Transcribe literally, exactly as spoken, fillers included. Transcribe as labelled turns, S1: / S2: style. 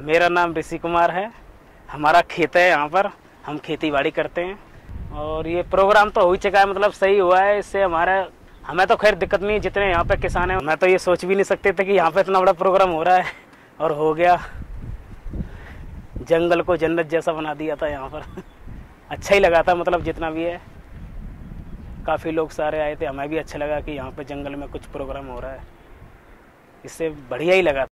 S1: मेरा नाम ऋषि कुमार है। हमारा खेत है, यहाँ पर हम खेती बाड़ी करते हैं और ये प्रोग्राम तो हो ही चुका है, मतलब सही हुआ है। इससे हमारा हमें तो खैर दिक्कत नहीं, जितने यहाँ पे किसान हैं मैं तो ये सोच भी नहीं सकते थे कि यहाँ पे इतना बड़ा प्रोग्राम हो रहा है और हो गया। जंगल को जन्नत जैसा बना दिया था यहाँ पर। अच्छा ही लगा था, मतलब जितना भी है। काफ़ी लोग सारे आए थे, हमें भी अच्छा लगा कि यहाँ पे जंगल में कुछ प्रोग्राम हो रहा है। इससे बढ़िया ही लगा।